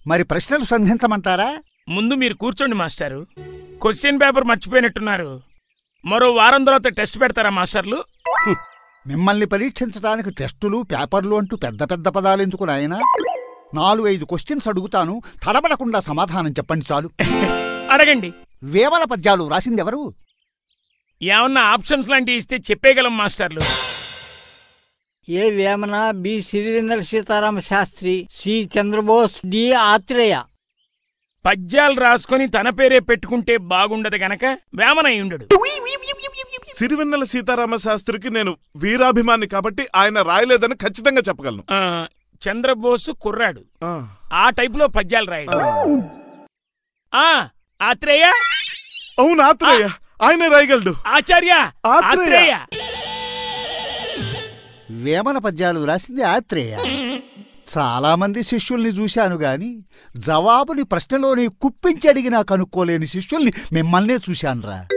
మరి ప్రశ్నలు సంధించమంటారా? ముందు మీరు కూర్చోండి మాస్టారు. క్వశ్చన్ పేపర్ మర్చిపోయినట్టున్నారు. మరో వారం తర్వాత టెస్ట్ పెడతారా మాస్టర్లు? మిమ్మల్ని పరీక్షించడానికి టెస్టులు పేపర్లు అంటూ పెద్ద పెద్ద పదాలు ఎందుకు నాయనా? 4-5 క్వశ్చన్స్ అడుగుతాను, తడబడకుండా సమాధానం చెప్పండి చాలు. అడగండి. వేమన పద్యాలు రాసిందెవరు? ఏమన్నా ఆప్షన్స్ లాంటివి ఇస్తే చెప్పేయగలం మాస్టర్లు. A Vemana, B Sirivennela Seetharama Sastry, C Chandrabose, D Athreya. పద్యాలు రాసుకొని తన పేరే పెట్టుకుంటే బాగుండదు గనక వేమన అయ్యుండడు. సిరివెన్నెల సీతారామ శాస్త్రికి నేను వీరాభిమాని కాబట్టి ఆయన రాయలేదని ఖచ్చితంగా చెప్పగలను. చంద్రబోసు కుర్రాడు, ఆ టైపులో పద్యాలు రాయడు. ఆత్రేయ? అవును, ఆత్రేయ. ఆయనే రాయగలడు. ఆచార్య ఆత్రేయ. వేమన పద్యాలు రాసింది ఆత్రేయ. చాలా మంది శిష్యుల్ని చూశాను గాని జవాబుని ప్రశ్నలోనే కుప్పించి అడిగినా కనుక్కోలేని శిష్యుల్ని మిమ్మల్నే చూశానురా.